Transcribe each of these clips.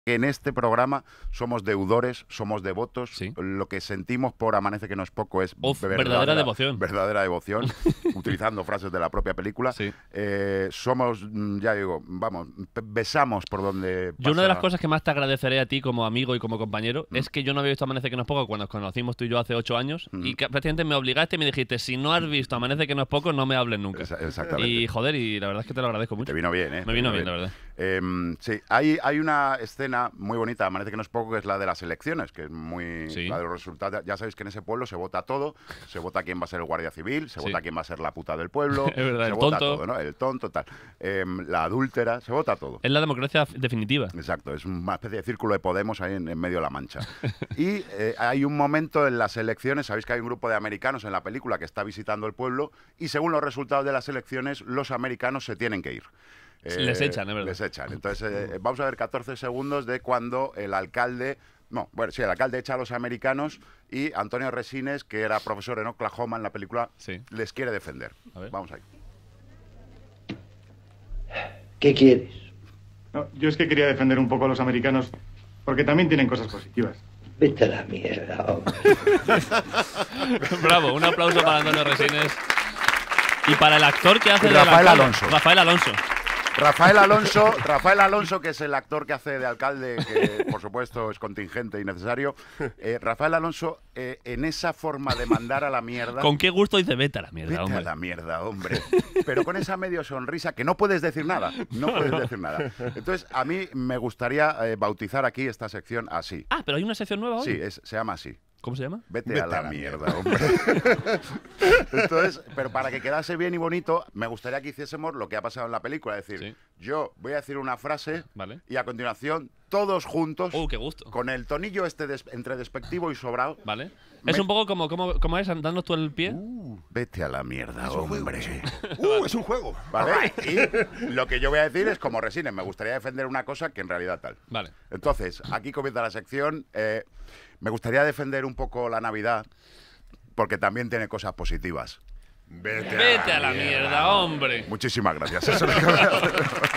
que en este programa somos deudores, somos devotos. Sí. Lo que sentimos por Amanece que no es poco es verdadera devoción. Verdadera devoción, utilizando frases de la propia película. Sí. Somos, ya digo, vamos, besamos por donde Yo una de las pasa. cosas que más te agradeceré a ti como amigo y como compañero es que yo no había visto Amanece que no es poco cuando nos conocimos tú y yo hace 8 años y que prácticamente me obligaste y me dijiste, si no has visto Amanece que no es poco, no me hables nunca. Exactamente. Y joder, y la verdad es que te lo agradezco mucho. Te vino bien, ¿eh? Me vino bien, la verdad. Sí, hay una escena muy bonita, Amanece que no es poco, que es la de las elecciones, que es muy... Sí. La de los resultados. Ya sabéis que en ese pueblo se vota todo, se vota quién va a ser el guardia civil, se Sí. vota quién va a ser la puta del pueblo, Es verdad, se el vota tonto. todo, ¿no? El tonto, tal. La adúltera, se vota todo. Es la democracia definitiva. Exacto, es una especie de círculo de Podemos ahí en medio de la Mancha. Y hay un momento en las elecciones, sabéis que hay un grupo de americanos en la película que está visitando el pueblo y según los resultados de las elecciones, los americanos se tienen que ir. Les echan, es verdad. Les echan. Entonces, vamos a ver 14 segundos de cuando el alcalde... No, bueno, sí, el alcalde echa a los americanos y Antonio Resines, que era profesor en Oklahoma en la película, Sí. les quiere defender. A ver. Vamos ahí. ¿Qué quieres? No, yo es que quería defender un poco a los americanos porque también tienen cosas positivas. Vete a la mierda, hombre. Bravo, un aplauso para Antonio Resines. Y para el actor que hace Y del Rafael alcalde. Alonso. Rafael Alonso. Rafael Alonso, que es el actor que hace de alcalde, que por supuesto es contingente y necesario. Rafael Alonso, en esa forma de mandar a la mierda... ¿Con qué gusto dice vete a la mierda, Vete hombre? a la mierda, hombre. Pero con esa medio sonrisa que no puedes decir nada. No puedes decir nada. Entonces, a mí me gustaría bautizar aquí esta sección así. Ah, pero hay una sección nueva hoy. Sí, se llama así. ¿Cómo se llama? Vete a la mierda, hombre. Entonces, pero para que quedase bien y bonito, me gustaría que hiciésemos lo que ha pasado en la película. Es decir, Sí. yo voy a decir una frase Vale. y a continuación, todos juntos, Qué gusto. con el tonillo este entre despectivo y sobrado, Vale. Me- Es un poco como es, dándonos tú el pie. vete a la mierda, hombre. Es un juego. ¿Vale? Y lo que yo voy a decir es como Resines, me gustaría defender una cosa que en realidad tal. Vale. Entonces, aquí comienza la sección. Me gustaría defender un poco la Navidad, porque también tiene cosas positivas. Vete a la mierda, hombre. Muchísimas gracias. Eso es lo que voy a hacer.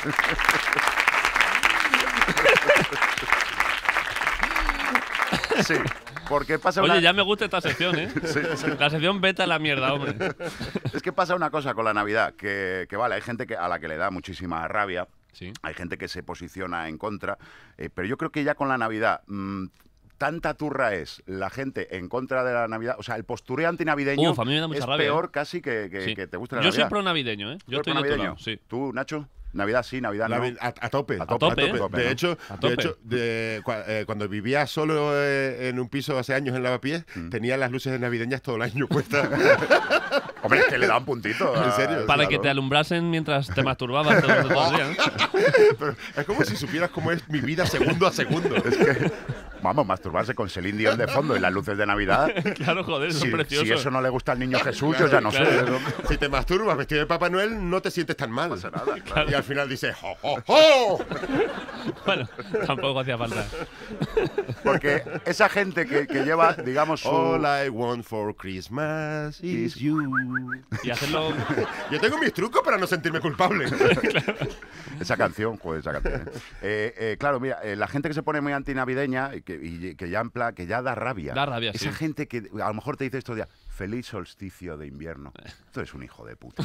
Sí, porque pasa Oye, una... ya me gusta esta sección, ¿eh? La sección vete a la mierda, hombre. Es que pasa una cosa con la Navidad, que vale, hay gente a la que le da muchísima rabia, Sí. hay gente que se posiciona en contra, pero yo creo que ya con la Navidad... tanta turra es la gente en contra de la Navidad, o sea, el postureo antinavideño Uf, a mí me da mucha es rabia, peor casi que Sí. te guste la Yo Navidad. soy pro navideño, ¿eh? ¿Tú Yo eres estoy de tu navideño? lado, sí. ¿Tú, Nacho? Navidad sí, Navidad no. A tope. A tope, ¿eh? tope, De ¿no? hecho, A tope. cuando vivía solo en un piso hace años en Lavapiés, tenía las luces navideñas todo el año puestas. Hombre, es que le da un puntito. ¿En serio? Para claro. que te alumbrasen mientras te masturbabas todo el día, ¿no? Pero es como si supieras cómo es mi vida segundo a segundo. Vamos, masturbarse con Celine Dion de fondo y las luces de Navidad. Claro, joder, eso es precioso. Si eso no le gusta al niño Jesús, yo ya no sé. claro. Si te masturbas vestido de Papá Noel, no te sientes tan mal. No pasa nada, claro. Y al final dices, ¡jo, jo, jo! Bueno, tampoco hacía falta. Porque esa gente que lleva, digamos, su... All I want for Christmas is you. Y hacerlo. Yo tengo mis trucos para no sentirme culpable. Esa canción, joder, esa canción. Claro, mira, la gente que se pone muy antinavideña y que ya en plan, que ya da rabia. Da rabia, Esa sí. gente que a lo mejor te dice estos días, feliz solsticio de invierno. Tú eres un hijo de puta.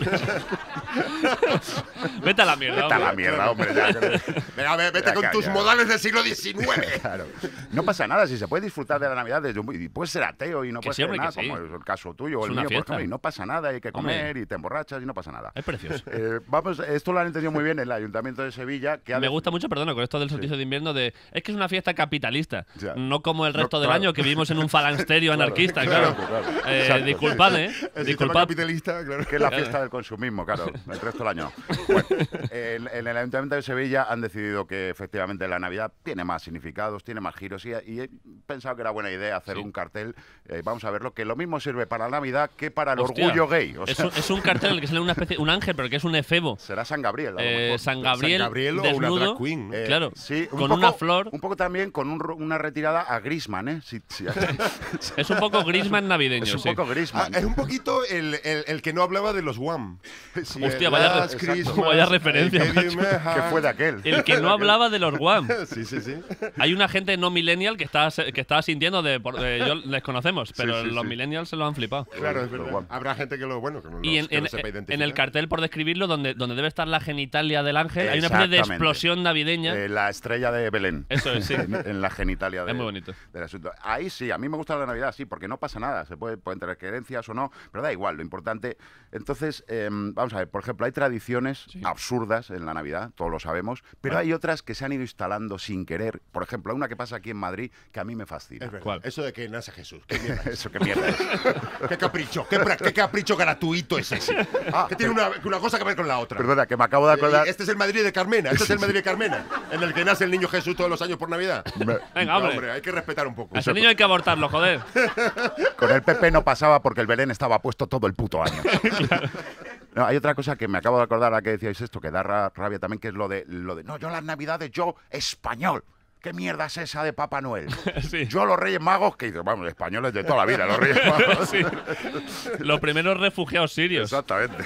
Vete a la mierda, Vete a la hombre. mierda, hombre. Ya, Venga, vete Ya, con ya, tus ya. modales del siglo XIX. claro. No pasa nada, si se puede disfrutar de la Navidad desde y puedes ser ateo y no Que puedes sí, ser hombre, nada, que sí. como es el caso tuyo o Es el una mío, por fiesta. ejemplo, y no pasa nada, hay que comer Hombre. y te emborrachas y no pasa nada. Es precioso. Vamos, esto lo han entendido muy bien el Ayuntamiento de Sevilla. Que ha Me de- gusta mucho, perdona, con esto del solsticio de invierno es que es una fiesta capitalista, Ya. no como el resto No, del claro. año que vivimos en un falansterio anarquista, claro. Exacto. Disculpad, El sistema disculpad. capitalista, claro. Que es la fiesta del consumismo, claro, el resto del año. Bueno, en el Ayuntamiento de Sevilla han decidido que efectivamente la Navidad tiene más significados, tiene más giros y he pensado que era buena idea hacer Sí. un cartel, vamos a verlo, que lo mismo sirve para la Navidad que para el Hostia. orgullo gay. O Es sea, un cartel en el que sale una especie, un ángel, pero que es un efebo. será San Gabriel. A lo mejor. San Gabriel, San Gabriel o desnudo, una drag queen, ¿no? claro, Sí, con una flor. Un poco también con una retirada a Griezmann, ¿eh? Es un poco Griezmann navideño, un poco Griezmann. Es un poquito el que no hablaba de los Wham. Sí, Hostia, vaya referencia, macho. que fue de aquel. El que no hablaba de los Wham. Sí. Hay una gente no millennial que está sintiendo yo les conocemos, pero Sí. los millennials se lo han flipado. Claro, es verdad. Wham. Habrá gente que lo Y que no sepa identificar. en el cartel, por describirlo, donde debe estar la genitalia del ángel, hay una especie de Exactamente. explosión navideña. La estrella de Belén. Eso es, sí. en la genitalia Es muy bonito. del asunto. Ahí sí, a mí me gusta la Navidad, sí, porque no pasa nada. Pueden tener creencias o no, pero da igual, lo importante. Entonces, vamos a ver, por ejemplo, hay tradiciones absurdas en la Navidad, todos lo sabemos, pero hay otras que se han ido instalando sin querer. Por ejemplo, hay una que pasa aquí en Madrid que a mí me fascina. Es verdad. ¿Cuál? Eso de que nace Jesús. ¿Qué mierda es? Eso, qué mierda es. ¿Qué capricho? ¿Qué capricho gratuito es ese? Que tiene una cosa que ver con la otra. Perdona, que me acabo de acordar. Este es el Madrid de Carmena. Este es el Madrid de Carmena, en el que nace el niño Jesús todos los años por Navidad. Venga, hombre. Hombre, hay que respetar un poco. A ese niño hay que abortarlo, joder. Con el PP no pasaba porque el Belén estaba puesto todo el puto año. No, hay otra cosa que me acabo de acordar a que decíais esto, que da rabia también, que es lo de no, yo las Navidades, yo español. ¿Qué mierda es esa de Papá Noel? Sí. Yo los Reyes Magos, que vamos, españoles de toda la vida, los Reyes Magos. Sí. Los primeros refugiados sirios. Exactamente.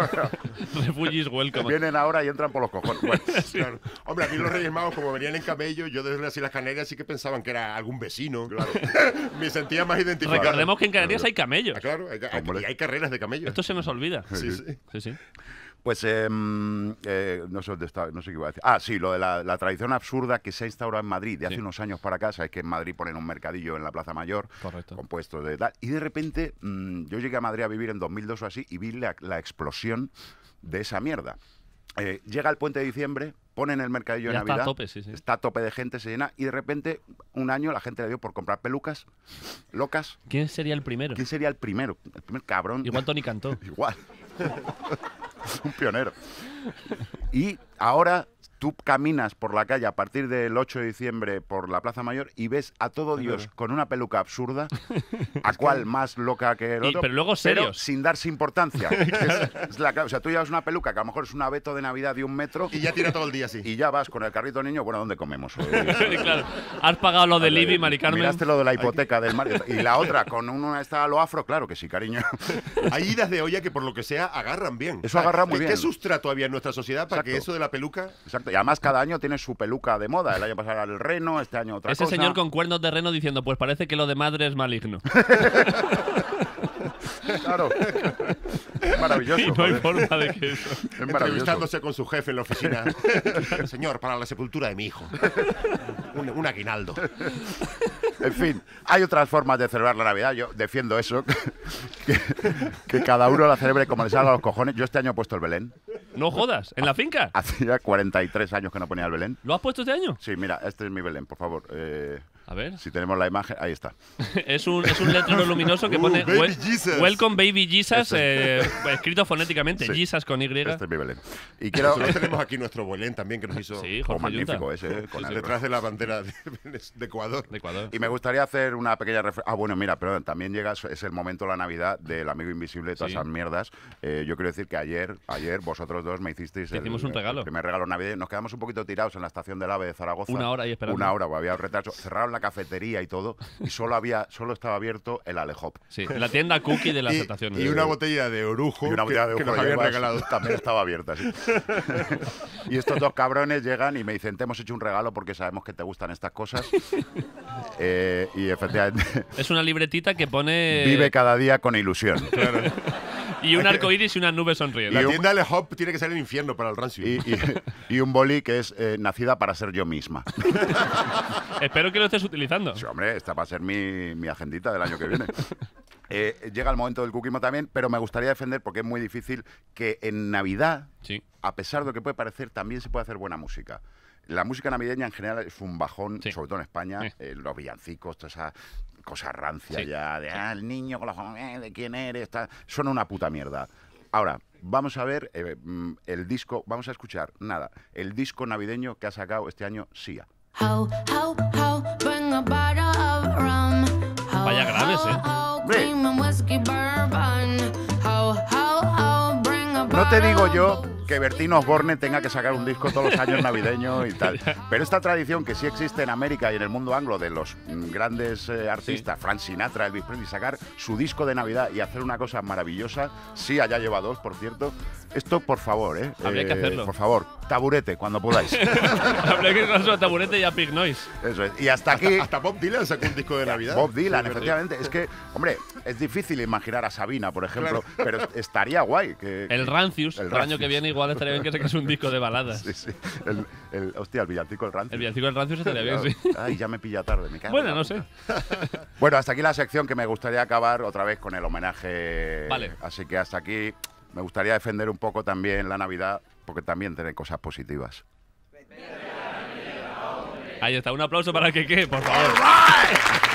Refugees welcome. Vienen ahora y entran por los cojones. Bueno, Claro. Hombre, aquí los Reyes Magos, como venían en camello, yo desde las Islas Canarias sí que pensaban que era algún vecino. Claro. Me sentía más identificado. Recordemos que en Canarias hay camellos. Ah, claro, Hombre. y hay carreras de camellos. Esto se nos olvida. Sí. Sí. pues no sé dónde estaba, no sé qué iba a decir. Ah, sí, lo de la tradición absurda que se ha instaurado en Madrid de hace unos años para acá. Sabes que en Madrid ponen un mercadillo en la Plaza Mayor. Correcto. Con puestos de tal. Y de repente yo llegué a Madrid a vivir en 2002 o así y vi la explosión de esa mierda. Llega el puente de diciembre, ponen el mercadillo Ya de está a Navidad, tope, sí. está a tope de gente, se llena, y de repente un año la gente le dio por comprar pelucas locas. ¿Quién sería el primero? ¿Quién sería el primer cabrón? Igual Tony Cantó. Igual. Un pionero. Y ahora tú caminas por la calle a partir del 8 de diciembre por la Plaza Mayor y ves a todo Dios con una peluca absurda, a cual más loca que el otro, pero luego serios. sin darse importancia. O sea, tú llevas una peluca que a lo mejor es un abeto de Navidad de 1 metro Y ya tira todo el día así. y ya vas con el carrito niño, bueno, ¿dónde comemos hoy? Claro. Has pagado lo de Libby, Mari Carmen. Miraste lo de la hipoteca del Mario. Y la otra, con una está a lo afro, claro que sí, cariño. Hay idas de olla que por lo que sea agarran bien. Eso agarra muy bien. ¿Qué sustrato había en nuestra sociedad para que Exacto. eso de la peluca? Exacto. Y además cada año tiene su peluca de moda. El año pasado era el reno, este año otra Ese cosa. señor con cuernos de reno diciendo, pues parece que lo de madre es maligno. Claro. Es maravilloso. Y no hay joder. forma de que eso. Es maravilloso. Entrevistándose con su jefe en la oficina. Señor, para la sepultura de mi hijo. Un aguinaldo. En fin, hay otras formas de celebrar la Navidad. Yo defiendo eso. Que cada uno la celebre como le salga a los cojones. Yo este año he puesto el Belén. No jodas, ¿en la finca? Hacía 43 años que no ponía el Belén. ¿Lo has puesto este año? Sí, mira, este es mi Belén, por favor. A ver. Si tenemos la imagen, ahí está. Es un letrero luminoso que pone Baby Jesus. Welcome Baby Jesus, escrito fonéticamente, Sí. Jesus con Y. Este es mi Belén. Y quiero... Nosotros tenemos aquí nuestro Belén también que nos hizo Sí, Oh, Jorge magnífico Yunta. ese, con el- detrás de la bandera de Ecuador. De Ecuador. Y me gustaría hacer una pequeña referencia. Ah, bueno, mira, perdón, también llega, es el momento de la Navidad del amigo invisible de todas Sí. esas mierdas. Yo quiero decir que ayer vosotros dos me hicisteis Te hicimos un regalo. el primer regalo navideño. Nos quedamos un poquito tirados en la estación del AVE de Zaragoza. 1 hora ahí esperando. 1 hora, había un retraso. Cerraron la cafetería y todo. Y solo estaba abierto el Alehop. Sí, la tienda cookie de las estaciones. Y una botella de orujo Y una botella de que ojo nos de habían hierbas regalado. también estaba abierta. Sí. Y estos dos cabrones llegan y me dicen, te hemos hecho un regalo porque sabemos que te gustan estas cosas. Y efectivamente, Es una libretita que pone... vive cada día con ilusión. Y un arco iris y una nube sonriendo. La tienda de Hop tiene que ser el infierno para el rancio. Y un boli que es nacida para ser yo misma. Espero que lo estés utilizando. Sí, hombre, esta va a ser mi agendita del año que viene. Llega el momento del cookie también, pero me gustaría defender, porque es muy difícil, que en Navidad, Sí. a pesar de lo que puede parecer, también se puede hacer buena música. La música navideña en general es un bajón, Sí. sobre todo en España, los villancicos, toda esa cosa rancia Sí. ya, de el niño con los de quién eres, son una puta mierda. Ahora, vamos a ver el disco, vamos a escuchar, el disco navideño que ha sacado este año Sia. Ho, ho, ho, bring a bottle of rum. Ho, Vaya graves, ¿eh? ho, cream and whiskey bourbon. Ho, ho, ho, bring a No te digo yo bottle of que Bertín Osborne tenga que sacar un disco todos los años navideño y tal. Pero esta tradición que sí existe en América y en el mundo anglo de los grandes artistas, Frank Sinatra, Elvis Presley, sacar su disco de Navidad y hacer una cosa maravillosa, sí, allá lleva 2, por cierto. Esto, por favor, habría que hacerlo. Por favor, taburete, cuando podáis. Habría que ir a taburete y a Pig Noise. Eso es. Y hasta aquí... Hasta Bob Dylan sacó un disco de Navidad. Bob Dylan, Sí, efectivamente. Es que, hombre, es difícil imaginar a Sabina, por ejemplo, pero estaría guay. El Rancius, el año que viene igual estaría bien que sacase un disco de baladas. Sí, sí. Hostia, el villancico del Rancius. El villancico del Rancius estaría bien, sí. Ay, ya me pilla tarde, me cago Bueno, en la no puta. sé. Bueno, hasta aquí la sección que me gustaría acabar otra vez con el homenaje. Vale. Así que hasta aquí me gustaría defender un poco también la Navidad, porque también tiene cosas positivas. Ahí está, un aplauso para el que, por favor. All right.